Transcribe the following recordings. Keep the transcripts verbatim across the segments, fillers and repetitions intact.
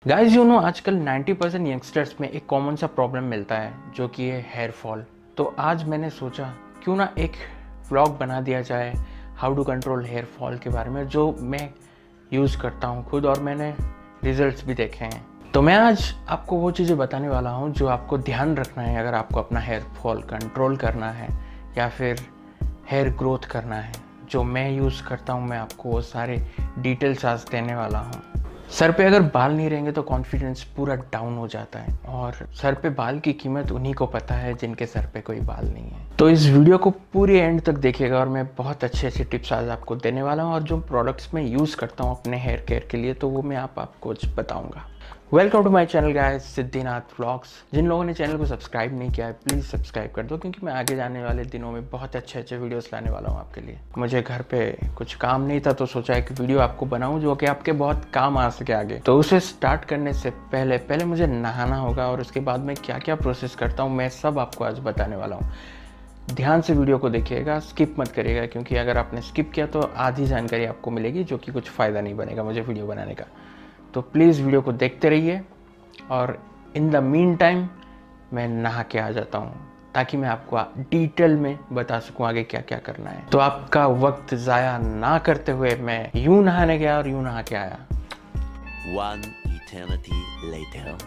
Guys you know आजकल नब्बे percent youngsters में एक कॉमन सा प्रॉब्लम मिलता है जो कि है हेयर फॉल। तो आज मैंने सोचा क्यों ना एक व्लॉग बना दिया जाए how to control hair fall के बारे में, जो मैं यूज़ करता हूँ खुद और मैंने रिजल्ट्स भी देखे हैं। तो मैं आज आपको वो चीज़ें बताने वाला हूँ जो आपको ध्यान रखना है अगर आपको अपना हेयर फॉल कंट्रोल करना है या फिर हेयर ग्रोथ करना है। जो मैं यूज़ करता हूँ मैं आपको वो सारे डिटेल्स आज देने वाला हूँ। सर पे अगर बाल नहीं रहेंगे तो कॉन्फिडेंस पूरा डाउन हो जाता है और सर पे बाल की कीमत उन्हीं को पता है जिनके सर पे कोई बाल नहीं है। तो इस वीडियो को पूरी एंड तक देखिएगा और मैं बहुत अच्छे अच्छे टिप्स आज आपको देने वाला हूँ और जो प्रोडक्ट्स मैं यूज़ करता हूँ अपने हेयर केयर के लिए तो वो मैं आप आपको बताऊँगा। Welcome to my channel guys, Siddhinath vlogs. जिन लोगों ने चैनल को सब्सक्राइब नहीं किया है प्लीज़ सब्सक्राइब कर दो, क्योंकि मैं आगे जाने वाले दिनों में बहुत अच्छे अच्छे वीडियोस लाने वाला हूँ आपके लिए। मुझे घर पे कुछ काम नहीं था तो सोचा एक वीडियो आपको बनाऊँ जो कि आपके बहुत काम आ सके आगे। तो उसे स्टार्ट करने से पहले पहले मुझे नहाना होगा और उसके बाद मैं क्या क्या प्रोसेस करता हूँ मैं सब आपको आज बताने वाला हूँ। ध्यान से वीडियो को देखिएगा, स्किप मत करिएगा, क्योंकि अगर आपने स्किप किया तो आधी जानकारी आपको मिलेगी जो कि कुछ फ़ायदा नहीं बनेगा मुझे वीडियो बनाने का। तो प्लीज़ वीडियो को देखते रहिए और इन द मीन टाइम मैं नहा के आ जाता हूँ ताकि मैं आपको डिटेल में बता सकूँ आगे क्या क्या करना है। तो आपका वक्त ज़ाया ना करते हुए मैं यूँ नहाने गया और यूँ नहा के आया। One eternity later.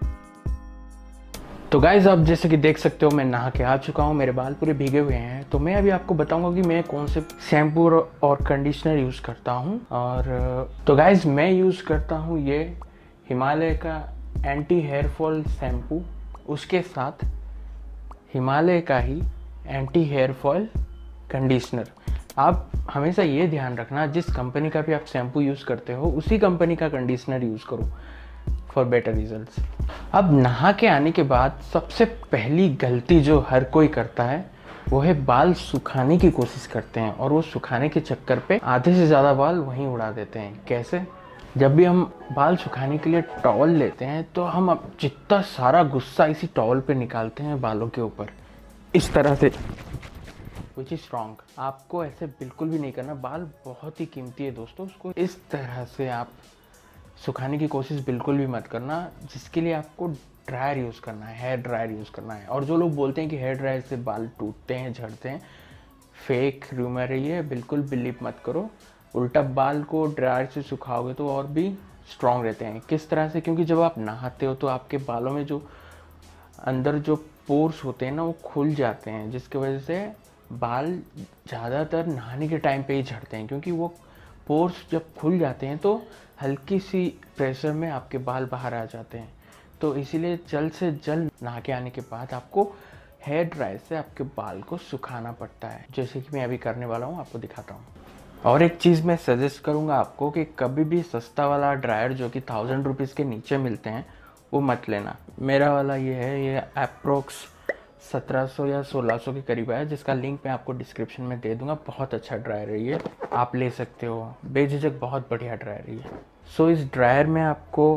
तो गाइज आप जैसे कि देख सकते हो मैं नहा के आ चुका हूँ, मेरे बाल पूरे भीगे हुए हैं। तो मैं अभी आपको बताऊंगा कि मैं कौन से शैम्पू और कंडीशनर यूज़ करता हूँ। और तो गाइज मैं यूज़ करता हूँ ये हिमालय का एंटी हेयर फॉल शैम्पू, उसके साथ हिमालय का ही एंटी हेयर फॉल कंडीशनर। आप हमेशा ये ध्यान रखना जिस कंपनी का भी आप शैम्पू यूज़ करते हो उसी कंपनी का कंडीशनर यूज़ करो फॉर बेटर रिजल्ट्स। अब नहा के आने के बाद सबसे पहली गलती जो हर कोई करता है वो है बाल सुखाने की कोशिश करते हैं और वो सुखाने के चक्कर पे आधे से ज़्यादा बाल वहीं उड़ा देते हैं। कैसे? जब भी हम बाल सुखाने के लिए टॉवल लेते हैं तो हम अब जितना सारा गुस्सा इसी टॉवल पे निकालते हैं बालों के ऊपर इस तरह से, विच इज़ रॉन्ग। आपको ऐसे बिल्कुल भी नहीं करना। बाल बहुत ही कीमती है दोस्तों, उसको इस तरह से आप सुखाने की कोशिश बिल्कुल भी मत करना, जिसके लिए आपको ड्रायर यूज़ करना है, हेयर ड्रायर यूज़ करना है। और जो लोग बोलते हैं कि हेयर ड्रायर से बाल टूटते हैं, झड़ते हैं, फेक रूमर है ये, बिल्कुल बिलीव मत करो। उल्टा बाल को ड्रायर से सुखाओगे तो और भी स्ट्रॉन्ग रहते हैं। किस तरह से? क्योंकि जब आप नहाते हो तो आपके बालों में जो अंदर जो पोर्स होते हैं ना वो खुल जाते हैं, जिसकी वजह से बाल ज़्यादातर नहाने के टाइम पे ही झड़ते हैं। क्योंकि वो पोर्स जब खुल जाते हैं तो हल्की सी प्रेशर में आपके बाल बाहर आ जाते हैं। तो इसीलिए जल्द से जल्द नहा के आने के बाद आपको हेयर ड्रायर से आपके बाल को सुखाना पड़ता है, जैसे कि मैं अभी करने वाला हूँ, आपको दिखाता हूँ। और एक चीज़ मैं सजेस्ट करूँगा आपको कि कभी भी सस्ता वाला ड्रायर जो कि थाउजेंड रुपीज़ के नीचे मिलते हैं वो मत लेना। मेरा वाला ये है, ये अप्रोक्स सत्रह सौ या सोलह सौ के करीब है, जिसका लिंक मैं आपको डिस्क्रिप्शन में दे दूंगा। बहुत अच्छा ड्रायर है ये, आप ले सकते हो बेझिझक, बहुत बढ़िया ड्रायर है ये। सो इस ड्रायर में आपको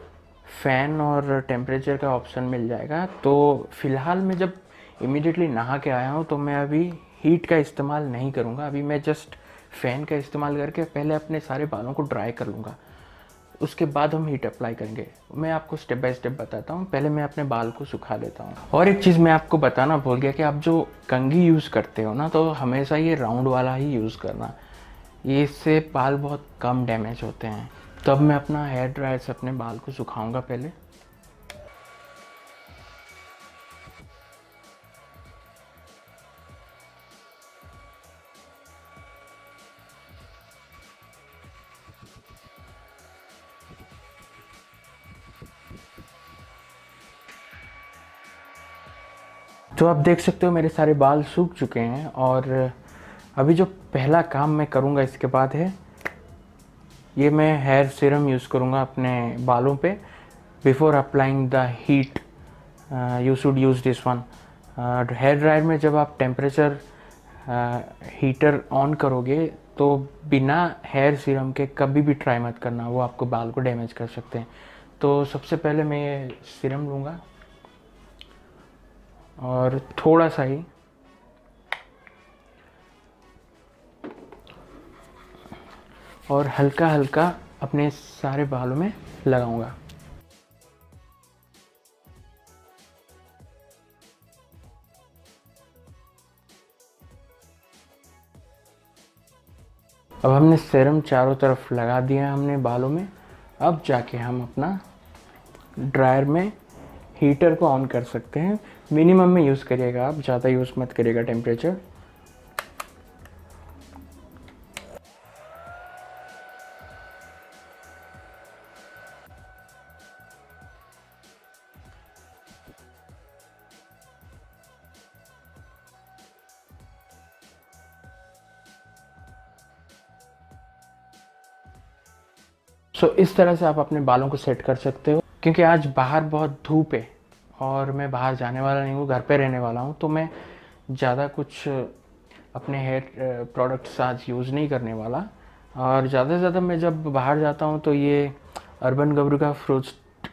फ़ैन और टेम्परेचर का ऑप्शन मिल जाएगा। तो फ़िलहाल मैं जब इमीडिएटली नहा के आया हूँ तो मैं अभी हीट का इस्तेमाल नहीं करूँगा। अभी मैं जस्ट फ़ैन का इस्तेमाल करके पहले अपने सारे बालों को ड्राई कर लूँगा, उसके बाद हम हीट अप्लाई करेंगे। मैं आपको स्टेप बाय स्टेप बताता हूँ। पहले मैं अपने बाल को सुखा लेता हूँ। और एक चीज़ मैं आपको बताना भूल गया कि आप जो कंघी यूज़ करते हो ना तो हमेशा ये राउंड वाला ही यूज़ करना, ये इससे बाल बहुत कम डैमेज होते हैं। तब मैं अपना हेयर ड्रायर से अपने बाल को सुखाऊंगा पहले। तो आप देख सकते हो मेरे सारे बाल सूख चुके हैं और अभी जो पहला काम मैं करूंगा इसके बाद है ये मैं हेयर सीरम यूज़ करूंगा अपने बालों पे before applying the heat. You should use this one. Hair dryer में जब आप टेम्परेचर हीटर ऑन करोगे तो बिना हेयर सीरम के कभी भी ट्राई मत करना, वो आपको बाल को डैमेज कर सकते हैं। तो सबसे पहले मैं ये सीरम लूँगा और थोड़ा सा ही और हल्का हल्का अपने सारे बालों में लगाऊंगा। अब हमने सीरम चारों तरफ लगा दिया हमने बालों में। अब जाके हम अपना ड्रायर में हीटर को ऑन कर सकते हैं। मिनिमम में यूज़ करिएगा आप, ज़्यादा यूज़ मत करिएगा टेम्परेचर। सो so, इस तरह से आप अपने बालों को सेट कर सकते हो। क्योंकि आज बाहर बहुत धूप है और मैं बाहर जाने वाला नहीं हूँ, घर पे रहने वाला हूँ, तो मैं ज़्यादा कुछ अपने हेयर प्रोडक्ट्स आज यूज़ नहीं करने वाला। और ज़्यादा से ज़्यादा मैं जब बाहर जाता हूँ तो ये अर्बन गब्रू का फ्रूट्स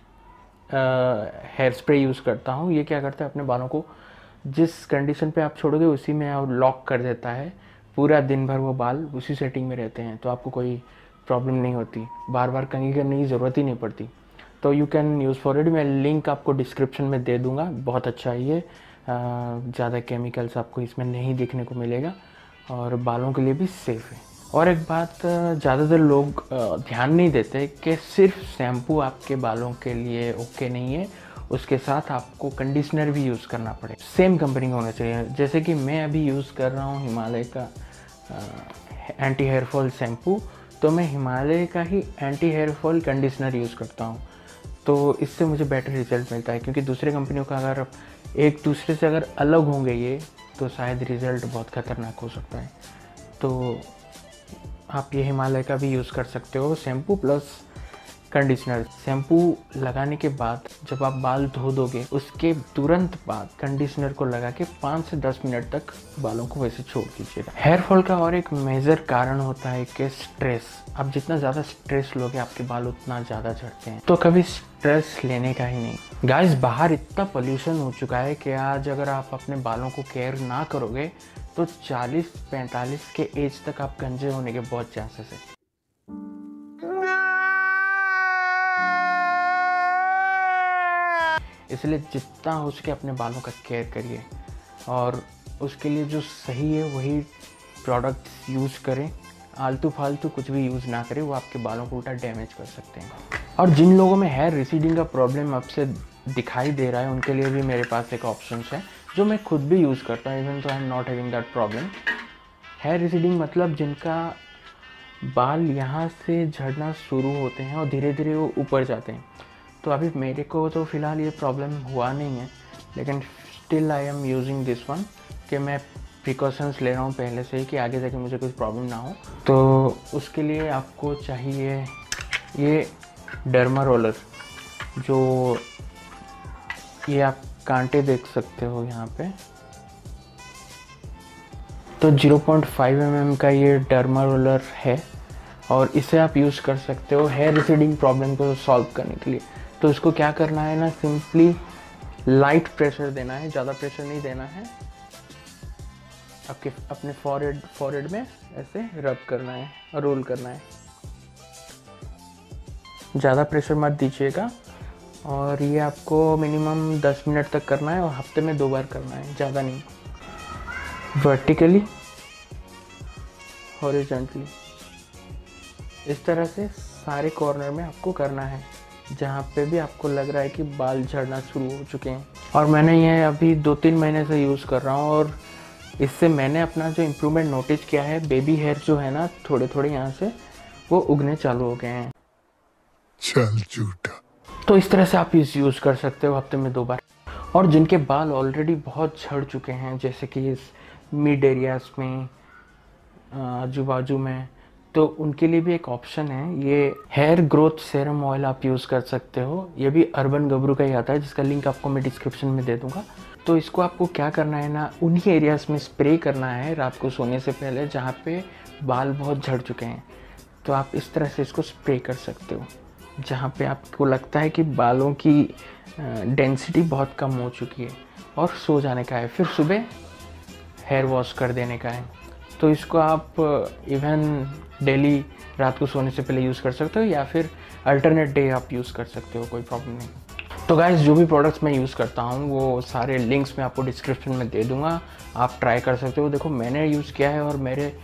हेयर स्प्रे यूज़ करता हूँ। ये क्या करता है, अपने बालों को जिस कंडीशन पे आप छोड़ोगे उसी में आप लॉक कर देता है। पूरा दिन भर वो बाल उसी सेटिंग में रहते हैं, तो आपको कोई प्रॉब्लम नहीं होती, बार बार कंघी करने की ज़रूरत ही नहीं पड़ती। तो you can use for it. मैं लिंक आपको डिस्क्रिप्शन में दे दूँगा। बहुत अच्छा है ये, ज़्यादा केमिकल्स आपको इसमें नहीं देखने को मिलेगा और बालों के लिए भी सेफ़ है। और एक बात, ज़्यादातर लोग ध्यान नहीं देते कि सिर्फ शैम्पू आपके बालों के लिए ओके नहीं है, उसके साथ आपको कंडीशनर भी यूज़ करना पड़े। सेम कंपनी का होना चाहिए। जैसे कि मैं अभी यूज़ कर रहा हूँ हिमालय का एंटी हेयर फॉल शैम्पू, तो मैं हिमालय का ही anti hair fall conditioner use करता हूँ। तो इससे मुझे बेटर रिजल्ट मिलता है, क्योंकि दूसरे कंपनियों का अगर एक दूसरे से अगर अलग होंगे ये, तो शायद रिज़ल्ट बहुत ख़तरनाक हो सकता है। तो आप ये हिमालय का भी यूज़ कर सकते हो, शैम्पू प्लस कंडीशनर। शैम्पू लगाने के बाद जब आप बाल धो दोगे, उसके तुरंत बाद कंडीशनर को लगा के पाँच से दस मिनट तक बालों को वैसे छोड़ दीजिएगा। हेयर फॉल का और एक मेजर कारण होता है कि स्ट्रेस। आप जितना ज़्यादा स्ट्रेस लोगे आपके बाल उतना ज़्यादा झड़ते हैं, तो कभी स्ट्रेस लेने का ही नहीं। गाइस, बाहर इतना पोल्यूशन हो चुका है कि आज अगर आप अपने बालों को केयर ना करोगे तो चालीस पैंतालीस के एज तक आप गंजे होने के बहुत चांसेस है। इसलिए जितना हो सके अपने बालों का केयर करिए, और उसके लिए जो सही है वही प्रोडक्ट्स यूज़ करें। आलतू फालतू कुछ भी यूज़ ना करें, वो आपके बालों को उल्टा डैमेज कर सकते हैं। और जिन लोगों में हेयर रिसीडिंग का प्रॉब्लम आपसे दिखाई दे रहा है, उनके लिए भी मेरे पास एक ऑप्शन है जो मैं खुद भी यूज़ करता हूँ, even though I am not having that problem. Hair receding मतलब जिनका बाल यहाँ से झड़ना शुरू होते हैं और धीरे धीरे वो ऊपर जाते हैं। तो अभी मेरे को तो फ़िलहाल ये प्रॉब्लम हुआ नहीं है, लेकिन still I am using this one, कि मैं प्रिकॉशंस ले रहा हूँ पहले से ही कि आगे जाके मुझे कोई प्रॉब्लम ना हो। तो उसके लिए आपको चाहिए ये डर्मा रोलर, जो ये आप कांटे देख सकते हो यहाँ पे। तो zero point five m m का ये डर्मा रोलर है और इसे आप यूज़ कर सकते हो हेयर रिसीडिंग प्रॉब्लम को सॉल्व करने के लिए। तो इसको क्या करना है ना, सिंपली लाइट प्रेशर देना है, ज़्यादा प्रेशर नहीं देना है। आपके अपने फॉरहेड फॉरहेड में ऐसे रब करना है और रोल करना है, ज़्यादा प्रेशर मत दीजिएगा। और ये आपको मिनिमम दस मिनट तक करना है और हफ्ते में दो बार करना है, ज़्यादा नहीं। वर्टिकली, हॉरिजॉन्टली, इस तरह से सारे कॉर्नर में आपको करना है जहाँ पे भी आपको लग रहा है कि बाल झड़ना शुरू हो चुके हैं। और मैंने ये अभी दो तीन महीने से यूज़ कर रहा हूँ और इससे मैंने अपना जो इम्प्रूवमेंट नोटिस किया है, बेबी हेयर जो है ना, थोड़े थोड़े यहाँ से वो उगने चालू हो गए हैं। चल झूठा। तो इस तरह से आप इस यूज़ कर सकते हो हफ्ते में दो बार। और जिनके बाल ऑलरेडी बहुत झड़ चुके हैं, जैसे कि इस मिड एरियाज में, आजू बाजू में, तो उनके लिए भी एक ऑप्शन है। ये हेयर ग्रोथ सेरम ऑयल आप यूज़ कर सकते हो। ये भी अर्बन गब्रू का ही आता है, जिसका लिंक आपको मैं डिस्क्रिप्शन में दे दूँगा। तो इसको आपको क्या करना है ना, उन्हीं एरियाज़ में स्प्रे करना है रात को सोने से पहले जहाँ पे बाल बहुत झड़ चुके हैं। तो आप इस तरह से इसको स्प्रे कर सकते हो जहाँ पे आपको लगता है कि बालों की डेंसिटी बहुत कम हो चुकी है, और सो जाने का है, फिर सुबह हेयर वॉश कर देने का है। तो इसको आप इवन डेली रात को सोने से पहले यूज़ कर सकते हो, या फिर अल्टरनेट डे आप यूज़ कर सकते हो, कोई प्रॉब्लम नहीं। तो गाइस, जो भी प्रोडक्ट्स मैं यूज़ करता हूँ वो सारे लिंक्स मैं आपको डिस्क्रिप्शन में दे दूँगा, आप ट्राई कर सकते हो। देखो, मैंने यूज़ किया है और मेरे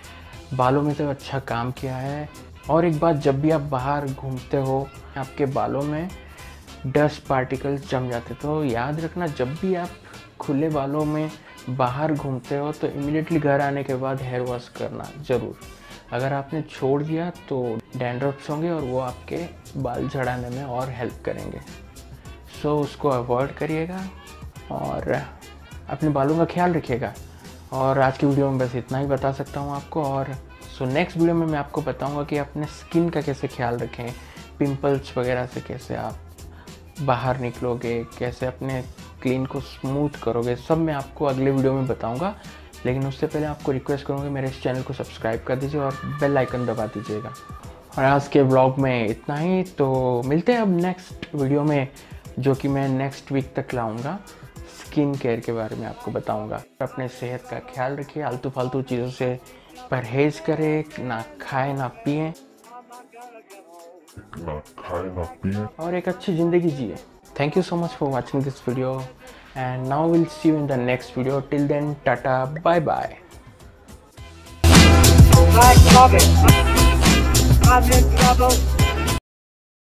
बालों में तो अच्छा काम किया है। और एक बात, जब भी आप बाहर घूमते हो आपके बालों में डस्ट पार्टिकल्स जम जाते, तो याद रखना जब भी आप खुले बालों में बाहर घूमते हो तो इमीडिएटली घर आने के बाद हेयर वॉश करना ज़रूर। अगर आपने छोड़ दिया तो डैंड्रफ्स होंगे और वो आपके बाल झड़ाने में और हेल्प करेंगे। सो so, उसको अवॉइड करिएगा और अपने बालों का ख्याल रखिएगा। और आज की वीडियो में बस इतना ही बता सकता हूँ आपको। और सो नेक्स्ट वीडियो में मैं आपको बताऊँगा कि अपने स्किन का कैसे ख्याल रखें, पिंपल्स वगैरह से कैसे आप बाहर निकलोगे, कैसे अपने क्लीन को स्मूथ करोगे, सब मैं आपको अगले वीडियो में बताऊंगा। लेकिन उससे पहले आपको रिक्वेस्ट करूँगा मेरे इस चैनल को सब्सक्राइब कर दीजिए और बेल आइकन दबा दीजिएगा। और आज के ब्लॉग में इतना ही, तो मिलते हैं अब नेक्स्ट वीडियो में, जो कि मैं नेक्स्ट वीक तक लाऊंगा। स्किन केयर के बारे में आपको बताऊंगा। अपने सेहत का ख्याल रखिए, आलतू फालतू चीज़ों से परहेज़ करें, ना खाएं ना पिएं ना खाए ना पिए और एक अच्छी ज़िंदगी जिए। Thank you so much for watching this video, and now we'll see you in the next video. Till then, tata, bye bye. Black Robin, I'm in trouble.